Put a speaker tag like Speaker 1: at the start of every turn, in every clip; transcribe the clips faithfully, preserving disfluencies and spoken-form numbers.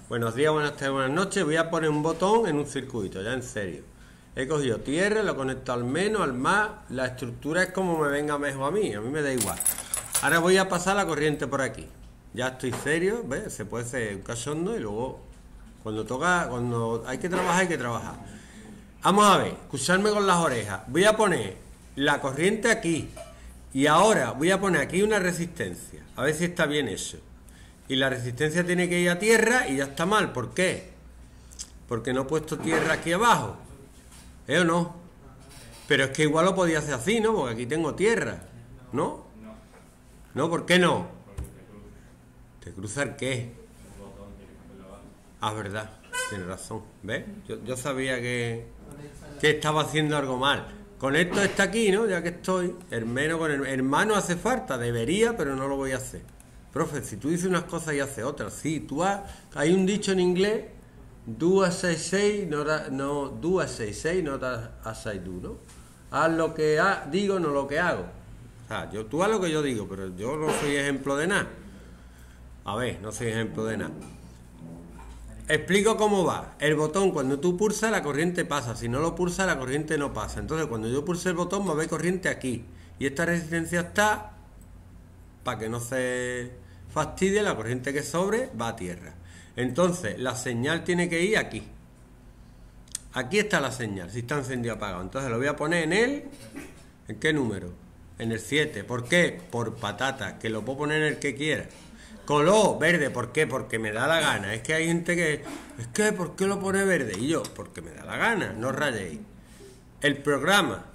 Speaker 1: Buenos días, buenas tardes, buenas noches. Voy a poner un botón en un circuito, ya en serio. He cogido tierra, lo conecto al menos, al más. La estructura es como me venga mejor a mí, a mí me da igual. Ahora voy a pasar la corriente por aquí. Ya estoy serio, ¿ves? Se puede hacer un cachondo y luego cuando toca, cuando hay que trabajar, hay que trabajar. Vamos a ver, escucharme con las orejas. Voy a poner la corriente aquí y ahora voy a poner aquí una resistencia. A ver si está bien eso. Y la resistencia tiene que ir a tierra y ya está mal. ¿Por qué? Porque no he puesto tierra aquí abajo. ¿Eh o no? Pero es que igual lo podía hacer así, ¿no? Porque aquí tengo tierra. ¿No? ¿No? ¿Por qué no? ¿Te cruza el qué? Ah, verdad. Tienes razón. ¿Ves? Yo, yo sabía que, que estaba haciendo algo mal. Con esto está aquí, ¿no? Ya que estoy. Hermano con el hermano hace falta. Debería, pero no lo voy a hacer. Profe, si tú dices unas cosas y haces otras, sí, tú has, hay un dicho en inglés, do as I say, no, no do as I say, not as I do, ¿no? Haz lo que ha, digo, no lo que hago. O sea, yo, tú haz lo que yo digo, pero yo no soy ejemplo de nada. A ver, no soy ejemplo de nada. Explico cómo va. El botón, cuando tú pulsas, la corriente pasa. Si no lo pulsas, la corriente no pasa. Entonces, cuando yo pulse el botón, va a haber corriente aquí. Y esta resistencia está para que no se fastidie, la corriente que sobre va a tierra. Entonces la señal tiene que ir aquí. Aquí está la señal, si está encendido o apagado. Entonces lo voy a poner en el... ¿En qué número? En el siete. ¿Por qué? Por patata, que lo puedo poner en el que quiera. Color verde, ¿por qué? Porque me da la gana. Es que hay gente que... Es que, ¿por qué lo pone verde? Y yo, porque me da la gana, no rayéis. El programa...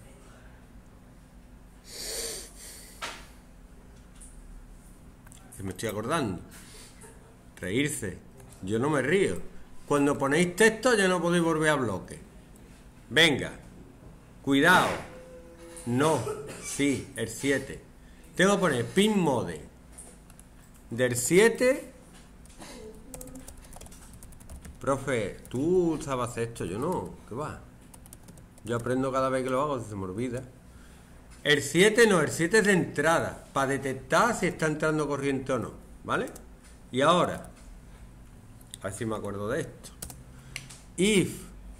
Speaker 1: que me estoy acordando, reírse, yo no me río. Cuando ponéis texto ya no podéis volver a bloque. Venga, cuidado, no, sí, el siete. Tengo que poner pin mode del siete. Profe, tú sabes hacer esto, yo no, ¿qué va? Yo aprendo cada vez que lo hago, se me olvida. El siete no, el siete es de entrada, para detectar si está entrando corriente o no, ¿vale? Y ahora, a ver si me acuerdo de esto. If,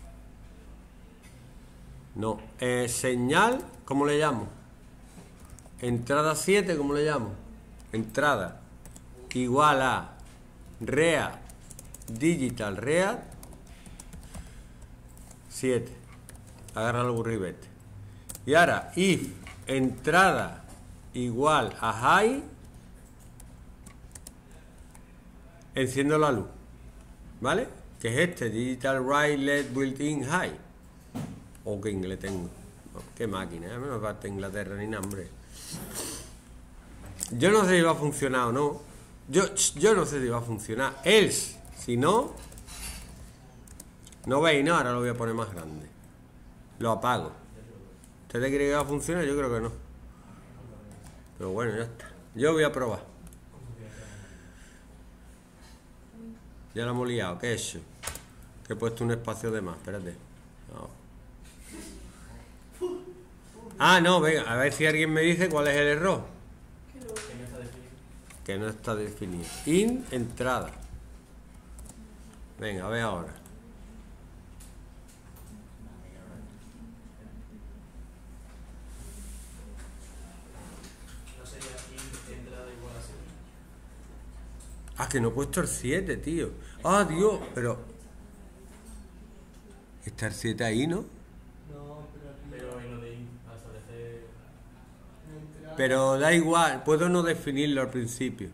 Speaker 1: no, eh, señal, ¿cómo le llamo? Entrada siete, ¿cómo le llamo? Entrada, igual a read, digital read, siete. Agarra el burribete. Y ahora, if, entrada igual a high, enciendo la luz, ¿vale? Que es este, digital right led built-in high. O que inglés tengo. No, qué máquina, ¿eh? No parte de Inglaterra ni nombre. Yo no sé si va a funcionar o no. Yo, yo no sé si va a funcionar. Else, si no, no veis, no, ahora lo voy a poner más grande. Lo apago. ¿Ustedes creen que va a funcionar? Yo creo que no. Pero bueno, ya está. Yo voy a probar. Ya lo hemos liado. ¿Qué he hecho? Que he puesto un espacio de más. Espérate. No. Ah, no, venga. A ver si alguien me dice cuál es el error. Que no está definido. In, entrada. Venga, a ver ahora. Ah, que no he puesto el siete, tío. Ah, Dios, pero... ¿Está el siete ahí, no?
Speaker 2: No, pero en lo de establecer...
Speaker 1: Pero da igual, puedo no definirlo al principio.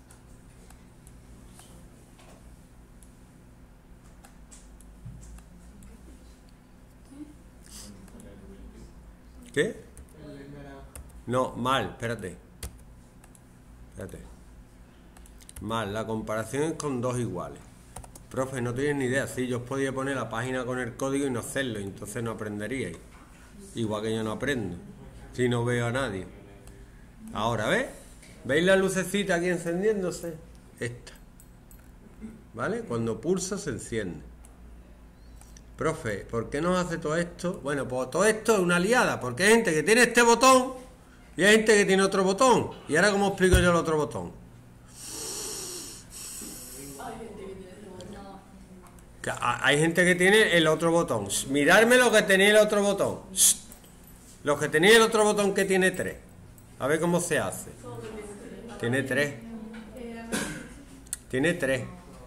Speaker 1: ¿Qué? No, mal, espérate. Espérate. Mal, la comparación es con dos iguales. Profe, no tienes ni idea. Sí, yo os podía poner la página con el código y no hacerlo, y entonces no aprenderíais. Igual que yo no aprendo, si no veo a nadie. Ahora, ¿ves? ¿Veis la lucecita aquí encendiéndose? Esta. ¿Vale? Cuando pulsa se enciende. Profe, ¿por qué nos hace todo esto? Bueno, pues todo esto es una liada, porque hay gente que tiene este botón y hay gente que tiene otro botón. Y ahora, ¿cómo explico yo el otro botón? Que a- Hay gente que tiene el otro botón. Shh, Mirarme lo que tenía el otro botón. Shh. Los que tenía el otro botón que tiene tres. A ver cómo se hace. Tiene tres. Tiene tres.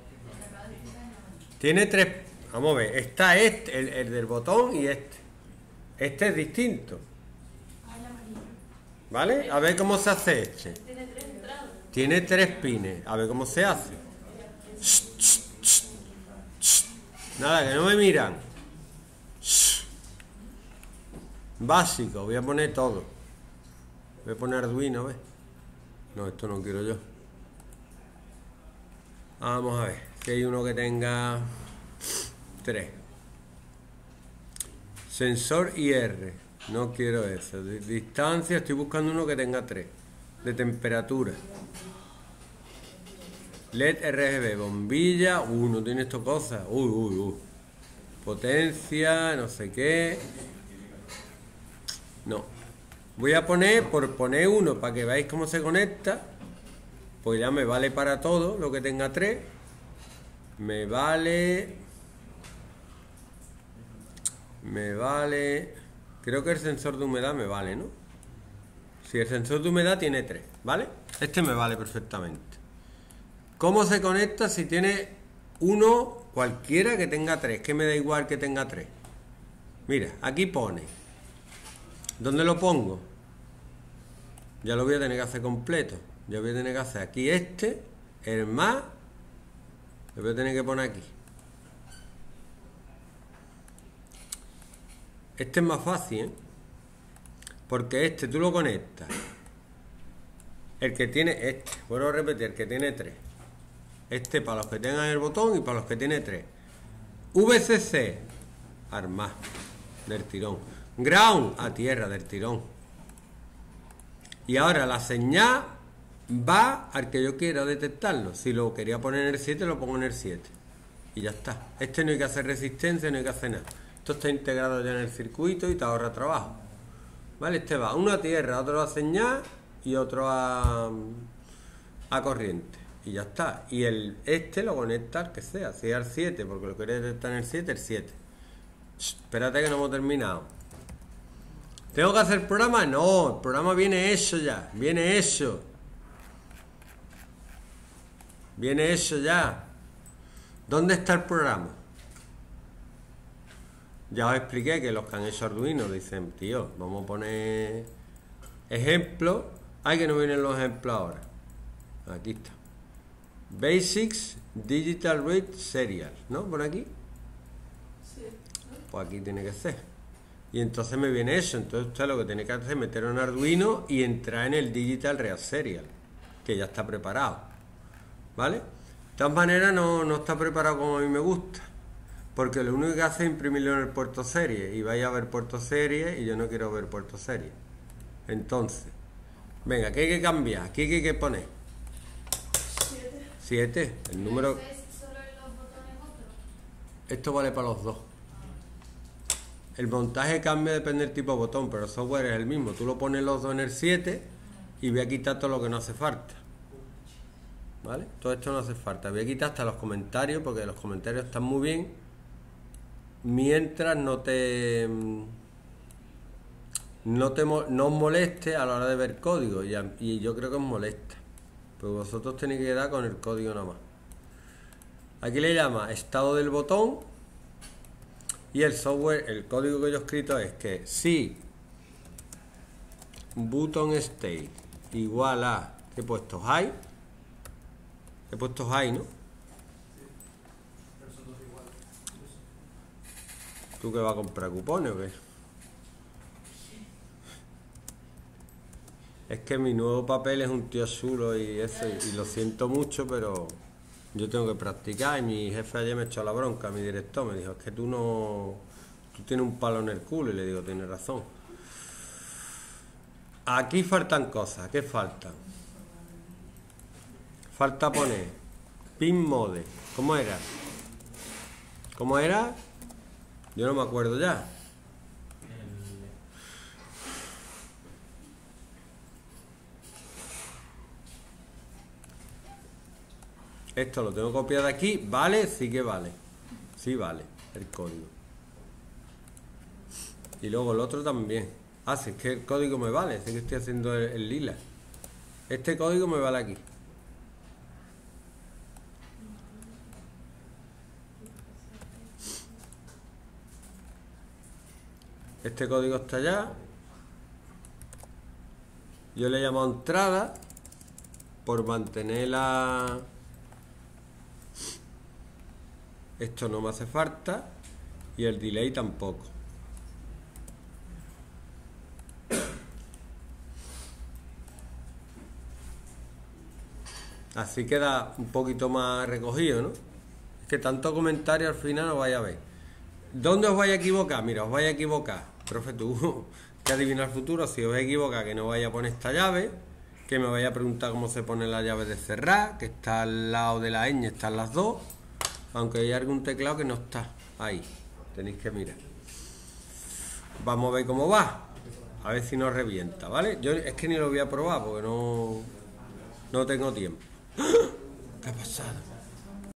Speaker 1: Tiene tres. Vamos a ver. Está este, el, el del botón y este. Este es distinto. ¿Vale? A ver cómo se hace este. Tiene tres pines. A ver cómo se hace. Shh, shh, shh, shh. Nada, que no me miran. Shh. Básico, voy a poner todo. Voy a poner Arduino, ¿ves? No, esto no quiero yo. Vamos a ver. Si hay uno que tenga tres. Sensor I R. No quiero eso. De distancia, estoy buscando uno que tenga tres. De temperatura. L E D R G B, bombilla. Uh, no tiene esto cosas. Uy, uy, uy. Potencia, no sé qué. No. Voy a poner, por poner uno, para que veáis cómo se conecta. Pues ya me vale para todo, lo que tenga tres. Me vale... Me vale... Creo que el sensor de humedad me vale, ¿no? Si el sensor de humedad tiene tres, ¿vale? Este me vale perfectamente. ¿Cómo se conecta si tiene uno cualquiera que tenga tres? Que me da igual que tenga tres. Mira, aquí pone. ¿Dónde lo pongo? Ya lo voy a tener que hacer completo. Ya voy a tener que hacer aquí este, el más. Lo voy a tener que poner aquí. Este es más fácil, ¿eh? Porque este tú lo conectas. El que tiene este, vuelvo a repetir, el que tiene tres. Este para los que tengan el botón y para los que tiene tres. V C C, armar, del tirón. Ground, a tierra, del tirón. Y ahora la señal va al que yo quiera detectarlo. Si lo quería poner en el siete, lo pongo en el siete. Y ya está. Este no hay que hacer resistencia, no hay que hacer nada. Esto está integrado ya en el circuito y te ahorra trabajo. ¿Vale? Este va uno a tierra, otro a señal y otro a, a corriente. Y ya está. Y el este lo conecta al que sea. Si es al siete, porque lo queréis detectar en el siete, el siete. Shh, espérate que no hemos terminado. ¿Tengo que hacer programa? No, el programa viene hecho ya. Viene hecho. Viene hecho ya. ¿Dónde está el programa? Ya os expliqué que los que han hecho Arduino dicen, tío, vamos a poner ejemplos. Ay, que no vienen los ejemplos ahora. Aquí está. Basics Digital Read Serial, ¿no? Por aquí.
Speaker 3: Sí.
Speaker 1: Pues aquí tiene que ser. Y entonces me viene eso. Entonces usted lo que tiene que hacer es meter un Arduino y entrar en el Digital Read Serial, que ya está preparado. ¿Vale? De todas maneras no, no está preparado como a mí me gusta. Porque lo único que hace es imprimirlo en el puerto serie. Y vaya a ver puerto serie y yo no quiero ver puerto serie. Entonces, venga, ¿qué hay que cambiar? ¿Qué hay que poner?
Speaker 3: Siete.
Speaker 1: siete, el número...
Speaker 4: ¿Es solo en los botones otro?
Speaker 1: Esto vale para los dos. El montaje cambia, depende del tipo de botón, pero el software es el mismo. Tú lo pones los dos en el siete y voy a quitar todo lo que no hace falta. ¿Vale? Todo esto no hace falta. Voy a quitar hasta los comentarios, porque los comentarios están muy bien. Mientras no te... No te no os moleste a la hora de ver código. Y, a, y yo creo que os molesta. Pues vosotros tenéis que dar con el código nada más. Aquí le llama estado del botón. Y el software, el código que yo he escrito es que si button state igual a, ¿qué he puesto? High. He puesto high, ¿no? ¿Tú qué vas a comprar, cupones o qué? Es que mi nuevo papel es un tío chulo y eso, y, y lo siento mucho, pero yo tengo que practicar. Y mi jefe ayer me echó la bronca, mi director me dijo, es que tú no... Tú tienes un palo en el culo. Y le digo, tienes razón. Aquí faltan cosas. ¿Qué faltan? Falta poner pin mode. ¿Cómo era? ¿Cómo era? Yo no me acuerdo ya. Esto lo tengo copiado aquí. ¿Vale? Sí que vale. Sí vale el código. Y luego el otro también. Ah, si es que el código me vale. Sí que estoy haciendo el, el lila. Este código me vale aquí. Este código está allá. Yo le llamo entrada por mantener la... Esto no me hace falta. Y el delay tampoco. Así queda un poquito más recogido, ¿no? Es que tanto comentario al final os vais a ver. ¿Dónde os vais a equivocar? Mira, os vais a equivocar. Profe, tú que adivinas el futuro, si os vais a equivocar, que no vaya a poner esta llave, que me vaya a preguntar cómo se pone la llave de cerrar, que está al lado de la ñ, están las dos, aunque hay algún teclado que no está ahí. Tenéis que mirar. Vamos a ver cómo va. A ver si nos revienta, ¿vale? Yo es que ni lo voy a probar porque no, no tengo tiempo. ¿Qué ha pasado?